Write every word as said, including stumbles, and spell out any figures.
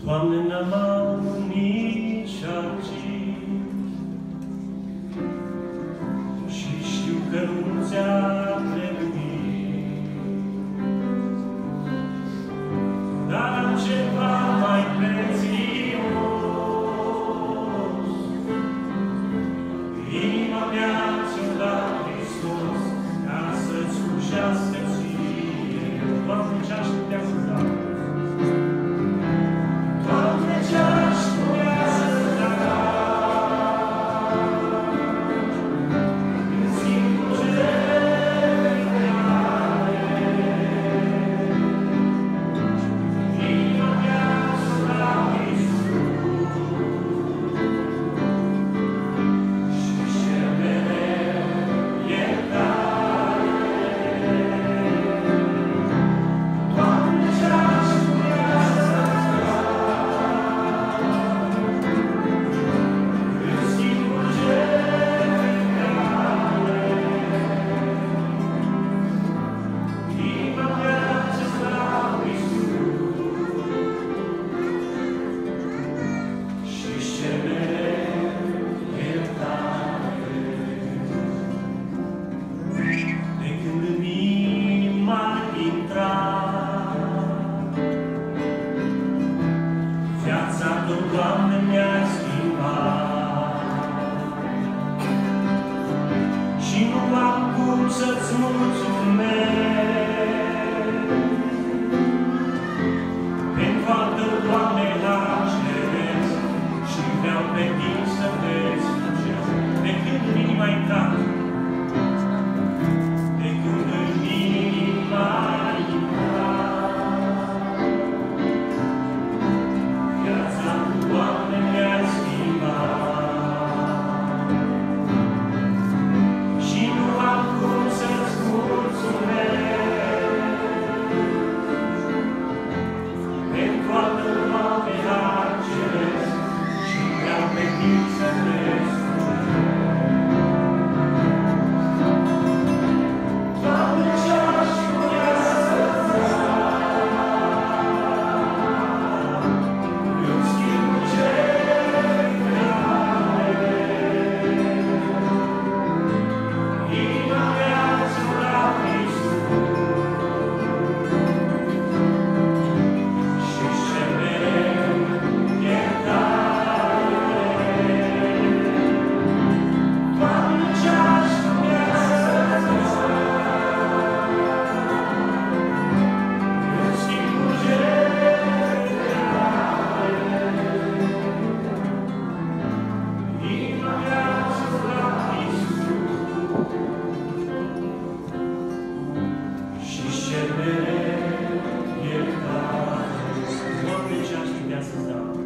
Doamne, n-am avut nici argint și știu că nu ți-a trebuit, dar am ceva mai prețios. Inima mea ți-o dat Hristos ca să-ți slujească ție. Doamne, ce-aș putea să-ți dau? Doamne, mi-ai schimbat și nu am cum să-ți mulțumesc pentru altă, Doamne, har ceresc și vreau pe tine să te slujesc. De când în inima ai intrat, de când în inima ai intrat, viața Doamne, mi-ai schimbat și nu am cum să-ți mulțumesc pentru altă, Doamne, har ceresc și vreau pe tine să te slujesc. Doamne, ce-aș putea să-ți dau? Eu schimb Doamne, ce-aș putea să-ți dau?